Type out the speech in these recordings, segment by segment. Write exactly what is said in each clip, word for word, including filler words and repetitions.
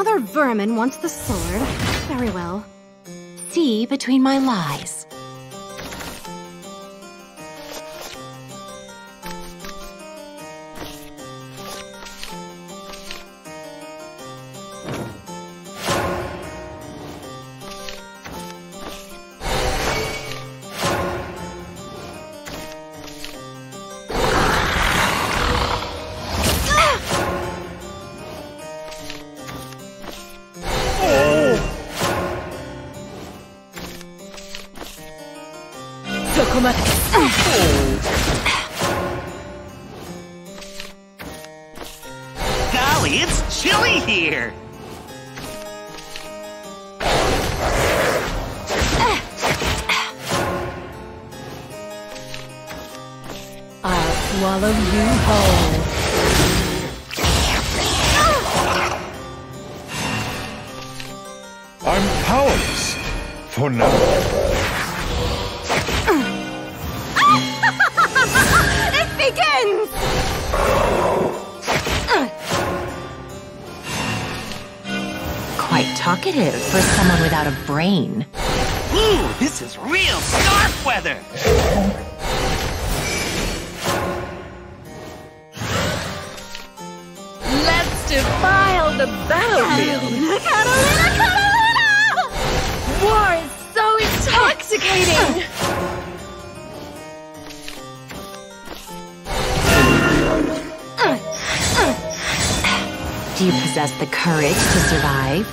Another vermin wants the sword. Very well. See between my lies. Golly, it's chilly here! I'll swallow you whole. I'm powerless for now. It begins! Quite talkative for someone without a brain. Ooh, this is real scarf weather! Let's defile the battlefield! Catalina, Catalina! War is so intoxicating! Do you possess the courage to survive?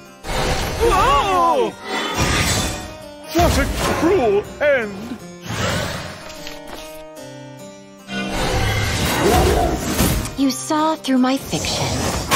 Whoa! What a cruel end! You saw through my fiction.